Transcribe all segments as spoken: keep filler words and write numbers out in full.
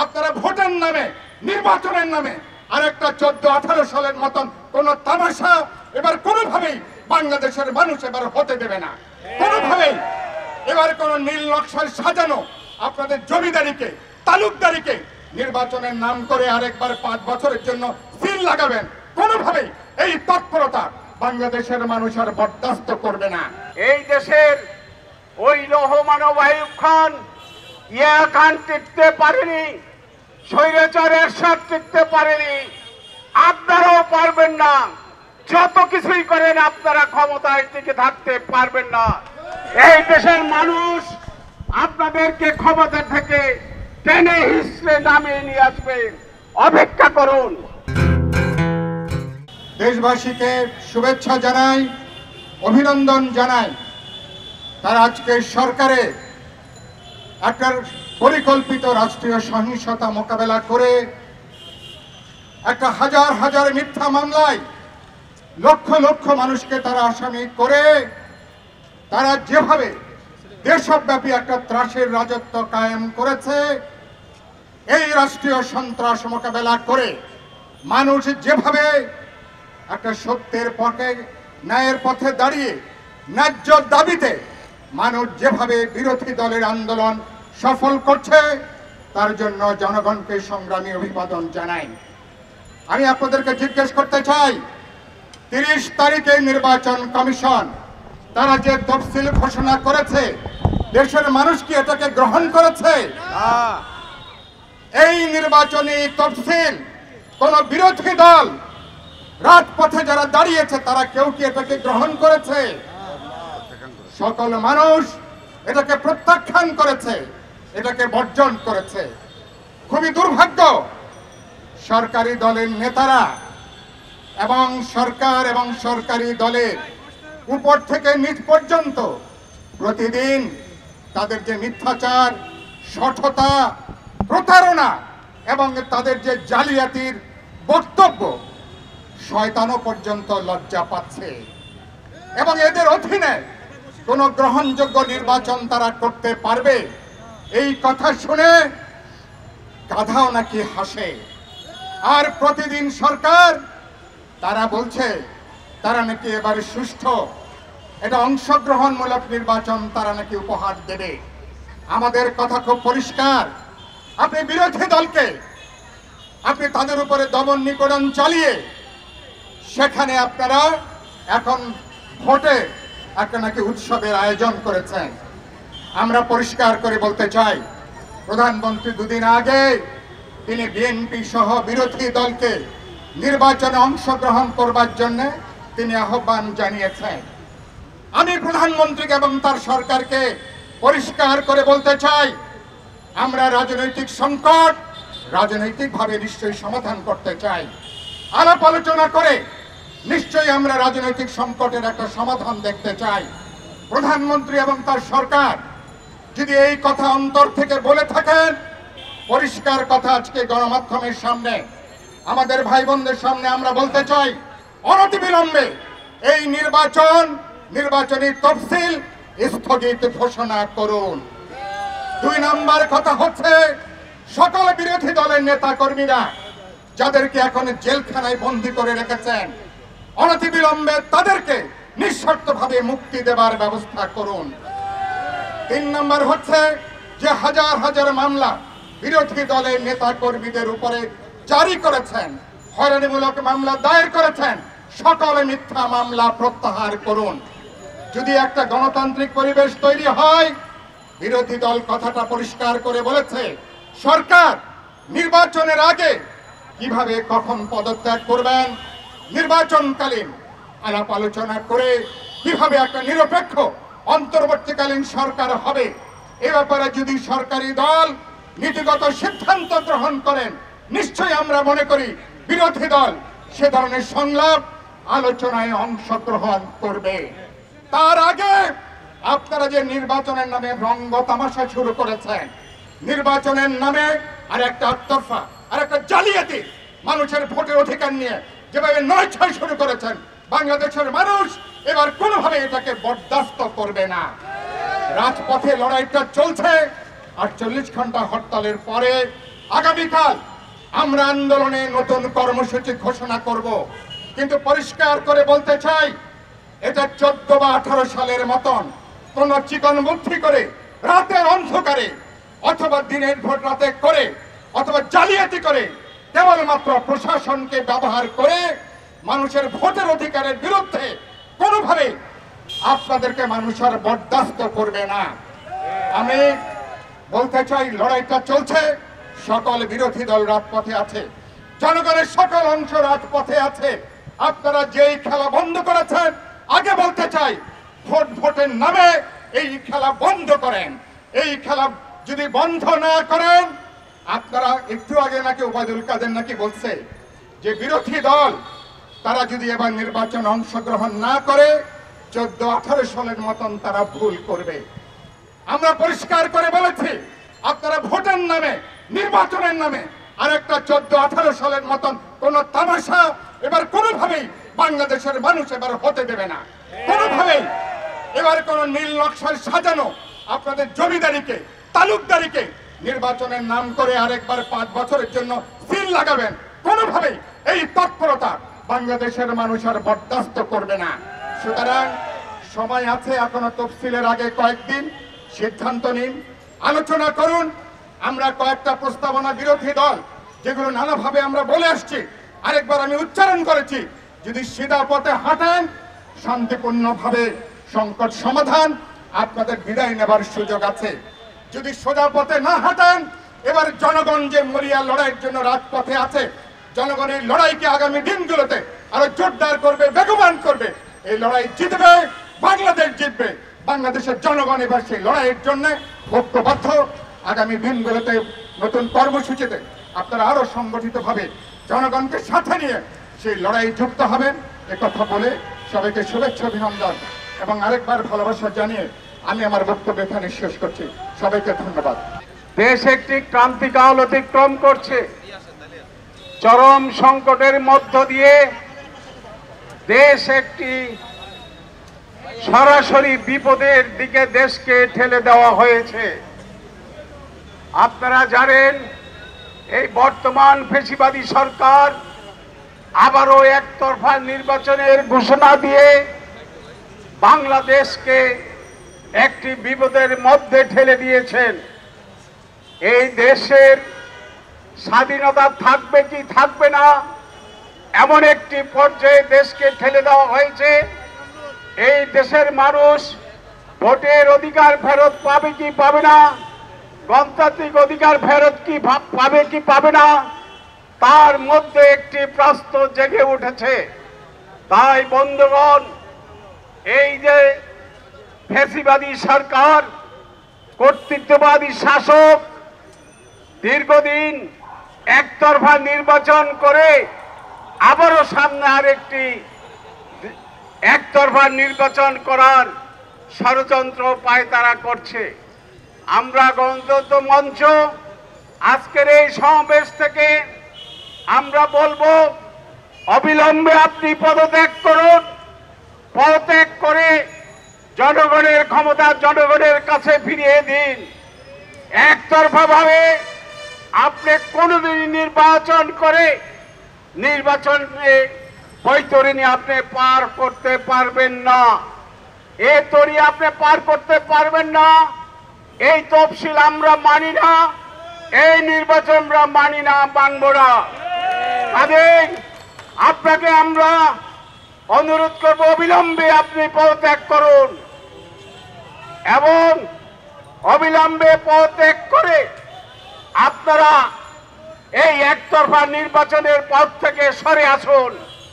আপনারা ভোটের নামে, নির্বাচনের নামে আরেকটা চোদ্দ আঠারো সালের মতন কোন তামাশা এবার কোনোভাবেই বাংলাদেশের মানুষ এবার হতে দেবে না। কোনোভাবেই এবার কোন নীল নকশায় সাজানো আপনাদের জমিদারিকে, তালুকদারিকে নির্বাচনের নাম করে আরেকবার পাঁচ বছরের জন্য সিল লাগাবেন, কোনোভাবেই এই তৎপরতা বাংলাদেশের মানুষ আর বরদাস্ত করবে না। এই দেশের ওই লৌহমানব আইয়ুব খান ইয়া খান টিকতে পারেনি, স্বৈরাচারের সাথ টিকতে পারেনি, আপনারাও পারবেন না। যত কিছুই করেন আপনারা ক্ষমতায় টিকে থাকতে পারবেন না। এই দেশের মানুষ আপনাদেরকে ক্ষমতা থেকে টেনে হিসড়ে নামিয়ে নিয়ে আসবে, অপেক্ষা করুন। দেশবাসীকে শুভেচ্ছা জানাই, অভিনন্দন জানাই। তার আজকের সরকারে একটা পরিকল্পিত রাষ্ট্রীয় সহিংসতা মোকাবেলা করে একটা হাজার হাজার মিথ্যা মামলায় লক্ষ লক্ষ মানুষকে তারা আসামি করে তারা যেভাবে দেশব্যাপী একটা ত্রাসের রাজত্ব কায়েম করেছে, এই রাষ্ট্রীয় সন্ত্রাস মোকাবেলা করে মানুষ যেভাবে একটা সত্যের পথে, ন্যায়ের পথে দাঁড়িয়ে ন্যায্য দাবিতে মানুষ যেভাবে বিরোধী দলের আন্দোলন সফল করছে, তার জন্য জনগণকে সংগ্রামী অভিবাদন জানাই। আমি আপনাদেরকে জিজ্ঞেস করতে চাই, তিরিশ তারিখে নির্বাচন কমিশন তারা যে তফসিল ঘোষণা করেছে, দেশের মানুষ কি এটাকে গ্রহণ করেছে? এই নির্বাচনী তফসিল কোন বিরোধী দল রাজপথে যারা দাঁড়িয়েছে তারা কেউ কি এটাকে গ্রহণ করেছে? সকল মানুষ এটাকে প্রত্যাখ্যান করেছে, এটাকে বর্জন করেছে। খুবই দুর্ভাগ্য, সরকারি দলের নেতারা এবং সরকার এবং সরকারি দলের উপর থেকে নিচ পর্যন্ত প্রতিদিন তাদের যে মিথ্যাচার, শঠতা, প্রতারণা এবং তাদের যে জালিয়াতির বক্তব্য, শয়তানও পর্যন্ত লজ্জা পাচ্ছে এবং এদের অধীনে কোন গ্রহণযোগ্য নির্বাচন তারা করতে পারবে এই কথা শুনে গাধাও নাকি হাসে। আর প্রতিদিন সরকার তারা বলছে তারা নাকি এবারে সুষ্ঠু, এটা অংশগ্রহণমূলক নির্বাচন তারা নাকি উপহার দেবে। আমাদের কথা খুব পরিষ্কার, আপনি বিরোধী দলকে আপনি তাদের উপরে দমন নিপীড়ন চালিয়ে সেখানে আপনারা এখন ভোটে একটা নাকি উৎসবের আয়োজন করেছেন। আমরা পরিষ্কার করে বলতে চাই, প্রধানমন্ত্রী দুদিন আগে তিনি বিএনপি সহ বিরোধী দলকে নির্বাচনে অংশগ্রহণ করবার জন্য তিনি আহ্বান জানিয়েছেন। আমি প্রধানমন্ত্রীকে এবং তার সরকারকে পরিষ্কার করে বলতে চাই, আমরা রাজনৈতিক সংকট রাজনৈতিকভাবে নিশ্চয়ই সমাধান করতে চাই। আলাপ আলোচনা করে নিশ্চয়ই আমরা রাজনৈতিক সংকটের একটা সমাধান দেখতে চাই। প্রধানমন্ত্রী এবং তার সরকার যদি এই কথা অন্তর থেকে বলে থাকেন, পরিষ্কার কথা আজকে গণমাধ্যমের সামনে আমাদের ভাই বোনদের সামনে আমরা বলতে চাই, অনতিবিলম্বে এই নির্বাচন, নির্বাচনী তফসিল স্থগিত ঘোষণা করুন। দুই নম্বর কথা হচ্ছে, সকল বিরোধী দলের নেতা কর্মীরা যাদেরকে এখন জেলখানায় বন্দী করে রেখেছেন, অনতিবিলম্বে তাদেরকে নিঃশর্তভাবে মুক্তি দেবার ব্যবস্থা করুন। তিন নম্বর হচ্ছে, যে হাজার হাজার মামলা বিরোধী দলের নেতা কর্মীদের উপরে জারি করেছেন, হয়রানিমূলক মামলা দায়ের করেছেন, সকল মিথ্যা মামলা প্রত্যাহার করুন। যদি একটা গণতান্ত্রিক পরিবেশ তৈরি হয়, বিরোধী দল কথাটা পরিষ্কার করে বলেছে, সরকার নির্বাচনের আগে কিভাবে কখন পদত্যাগ করবেন, নির্বাচনকালীন আলাপ আলোচনা করে কিভাবে একটা নিরপেক্ষ অন্তর্বর্তীকালীন সরকার হবে, এ ব্যাপারে যদি সরকারি দল নীতিগত সিদ্ধান্ত গ্রহণ করেন, নিশ্চয়ই আমরা মনে করি বিরোধী দল সে ধরনের সংলাপ আলোচনায় অংশগ্রহণ করবে। তার আগে আপনারা যে নির্বাচনের নামে রঙ্গ তামাশা শুরু করেছেন, নির্বাচনের নামে আর একটা আত্মরফা আর একটা জালিয়াতি মানুষের ভোটের অধিকার নিয়ে যেভাবে নয় ছয় শুরু করেছেন, বাংলাদেশের মানুষ এবার কোনোভাবে এটাকে বরদাস্ত করবে না। রাজপথে লড়াইটা চলছে, আটচল্লিশ ঘন্টা হরতালের পরে আগামীকাল আমরা আন্দোলনে নতুন কর্মসূচি ঘোষণা করব, কিন্তু পরিষ্কার করে বলতে চাই এটা চোদ্দ বা আঠারো সালের মতন কোন চিকন বুদ্ধি করে রাতের অন্ধকারে অথবা দিনের ভোট রাতে করে অথবা জালিয়াতি করে কেবলমাত্র প্রশাসনকে ব্যবহার করে মানুষের ভোটের অধিকারের বিরুদ্ধে কোনোভাবে আপনাদেরকে মানুষ আর বরদাস্ত করবে না। আমি বলতে চাই লড়াইটা চলছে, সকল বিরোধী দল রাজপথে আছে, জনগণের সকল অংশ রাজপথে আছে। আপনারা যেই খেলা বন্ধ করেছেন, আগে বলতে চাই ভোট ভোটের নামে এই খেলা বন্ধ করেন। এই খেলা যদি বন্ধ না করেন, আপনারা একটু আগে নাকি ওবায়দুল কাদের নাকি বলছে যে বিরোধী দল তারা যদি এবার নির্বাচন অংশগ্রহণ না করে চোদ্দ আঠারো সালের মতন তারা ভুল করবে। আমরা পরিষ্কার করে বলেছি আপনারা ভোটের নামে নির্বাচনের নামে আরেকটা চোদ্দ আঠারো সালের মতন কোন তামাশা এবার কোনোভাবেই বাংলাদেশের মানুষ এবার হতে দেবে না। কোনোভাবেই এবার কোন নীল নকশার সাজানো আপনাদের জমিদারিকে তালুকদারিকে নির্বাচনের নাম করে আরেকবার পাঁচ বছরের জন্য সিল লাগাবেন, কোনোভাবেই এই তৎপরতা বাংলাদেশের মানুষ আর বরদাস্ত করবে না। সুতরাং সময় আছে, এখনো তফসিলের আগে কয়েকদিন সিদ্ধান্ত নিন, আলোচনা করুন। আমরা কয়েকটা প্রস্তাবনা বিরোধী দল যেগুলো নানাভাবে আমরা বলে আসছি, আরেকবার আমি উচ্চারণ করেছি, যদি সিধা পথে হাঁটেন শান্তিপূর্ণভাবে সংকট সমাধান আপনাদের বিদায় নেবার সুযোগ আছে। যদি সোজা পথে না হাঁটেন, এবার জনগণ যে মরিয়া লড়াইয়ের জন্য রাজপথে আছে, জনগণের লড়াইকে আগামী দিনগুলোতে আরো জোরদার করবে, বেগবান করবে। এই লড়াই জিতবে, বাংলাদেশ জিতবে। বাংলাদেশের জনগণ এবার সেই লড়াইয়ের জন্য ঐক্যবদ্ধ। আগামী দিনগুলোতে নতুন কর্মসূচিতে আপনারা আরো সংগঠিতভাবে জনগণকে সাথে নিয়ে সেই লড়াই যুক্ত হবেন। একথা বলে সবাইকে শুভেচ্ছা অভিনন্দন এবং আরেকবার ভালোবাসা জানিয়ে আমি আমার বক্তব্য এখানে শেষ করছি। সবাইকে ধন্যবাদ। দেশ একটি ক্রান্তিকাল অতিক্রম করছে। চরম সংকটের মধ্য দিয়ে দেশ একটি সরাসরি বিপদের দিকে দেশকে ঠেলে দেওয়া হয়েছে। আপনারা জানেন এই বর্তমান ফ্যাসিবাদী সরকার আবারও একতরফা নির্বাচনের ঘোষণা দিয়ে বাংলাদেশকে একটি বিপদের মধ্যে ঠেলে দিয়েছেন। এই দেশের স্বাধীনতা থাকবে কি থাকবে না এমন একটি পর্যায়ে দেশকে ঠেলে দেওয়া হয়েছে। এই দেশের মানুষ ভোটের অধিকার ফেরত পাবে কি পাবে না, গণতান্ত্রিক অধিকার ফেরত কি পাবে কি পাবে না, তার মধ্যে একটি প্রশ্ন জেগে উঠেছে। তাই বন্ধুগণ, এই যে ফ্যাসিবাদী সরকার, কর্তৃত্ববাদী শাসক দীর্ঘদিন একতরফা নির্বাচন করে আবারও সামনে আরেকটি একতরফা নির্বাচন করার ষড়যন্ত্র পায়তারা করছে। আমরা গণতন্ত্র মঞ্চ আজকের এই সমাবেশ থেকে আমরা বলবো, অবিলম্বে আপনি পদত্যাগ করুন। পদত্যাগ করে জনগণের ক্ষমতা জনগণের কাছে ফিরিয়ে দিন। একতরফা ভাবে আপনি কোনোদিন নির্বাচন করে নির্বাচনে বৈতরণী আপনি পার করতে পারবেন না। এ তরি আপনি পার করতে পারবেন না। এই তফসিল আমরা মানি না, এই নির্বাচন আমরা মানি না, মানব না। কাজেই আপনাকে আমরা অনুরোধ করব, অবিলম্বে আপনি পদত্যাগ করুন এবং অবিলম্বে পদত্যাগ করে আপনারা এই একতরফা নির্বাচনের পথ থেকে সরে আসুন।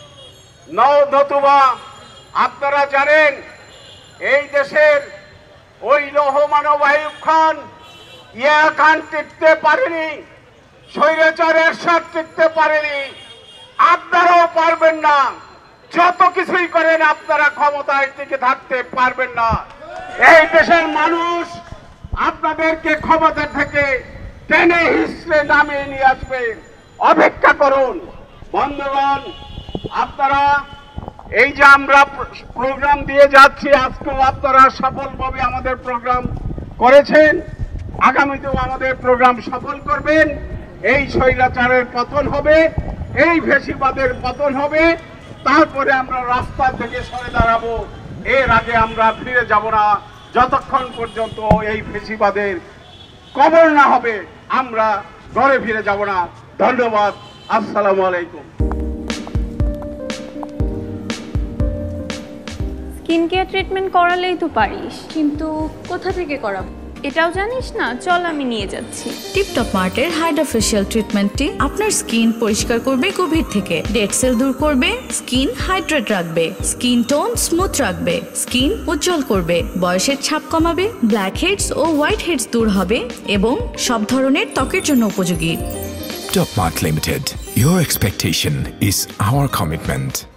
নতুবা আপনারা জানেন এই দেশের ওই লৌহমানব আইয়ুব খান, ইয়া খান টিকতে পারেনি, স্বৈরাচারের সাথ টিকতে পারেনি, আপনারাও পারবেন না। যত কিছুই করেন আপনারা ক্ষমতায় টিকে থাকতে পারবেন না। এই দেশের মানুষ আপনাদেরকে ক্ষমতা থেকে টেনে হিসড়ে নামিয়ে নিয়ে আসবেন। অপেক্ষা করুন বন্ধুগণ। আপনারা এই যে আমরা প্রোগ্রাম দিয়ে যাচ্ছি, আজকেও আপনারা সফলভাবে আমাদের প্রোগ্রাম করেছেন, আগামীতেও আমাদের প্রোগ্রাম সফল করবেন। এই স্বৈরাচারের পতন হবে, এই ফ্যাসিবাদের পতন হবে, তারপরে আমরা রাস্তা থেকে সরে দাঁড়াবো। এর আগে আমরা ফিরে যাব না, যতক্ষণ পর্যন্ত এই ফ্যাসিবাদের কবর না হবে আমরা ঘরে ফিরে যাব না। ধন্যবাদ, আসসালামু আলাইকুম। স্কিন কেয়ার ট্রিটমেন্ট করালেই তো পারিস, কিন্তু কোথা থেকে করাবো এটাও জানিস না। চল আমি নিয়ে যাচ্ছি। টিপটপ মার্টের হাইড্রা ফেশিয়াল ট্রিটমেন্টটি আপনার স্কিন পরিষ্কার করবে গভীর থেকে, ডেড সেল দূর করবে, স্কিন হাইড্রেট রাখবে, স্কিন টোন স্মুথ রাখবে, স্কিন উজ্জ্বল করবে, বয়সের ছাপ কমাবে, ব্ল্যাক হেডস ও হোয়াইট হেডস দূর হবে এবং সব ধরনের ত্বকের জন্য উপযোগী। Top Mart Limited. Your expectation is our commitment.